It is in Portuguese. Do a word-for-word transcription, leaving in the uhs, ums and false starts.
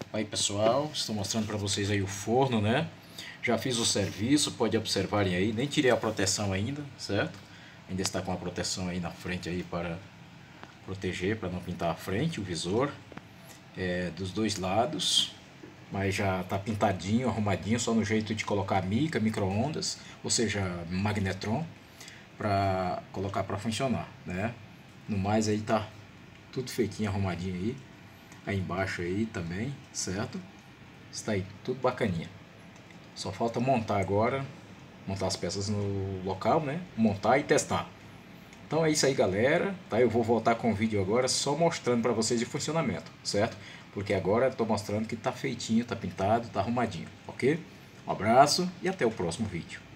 Aí pessoal, estou mostrando para vocês aí o forno, né? Já fiz o serviço, pode observarem aí, nem tirei a proteção ainda, certo? Ainda está com a proteção aí na frente aí para proteger, para não pintar a frente, o visor é, dos dois lados. Mas já está pintadinho, arrumadinho, só no jeito de colocar mica, micro-ondas, ou seja, magnetron, para colocar para funcionar, né? No mais aí tá tudo feitinho, arrumadinho aí. Aí embaixo aí também, certo? Está aí tudo bacaninha. Só falta montar agora, montar as peças no local, né? Montar e testar. Então é isso aí, galera, tá? Eu vou voltar com o vídeo agora só mostrando para vocês o funcionamento, certo? Porque agora eu tô mostrando que tá feitinho, tá pintado, tá arrumadinho, ok? Um abraço e até o próximo vídeo.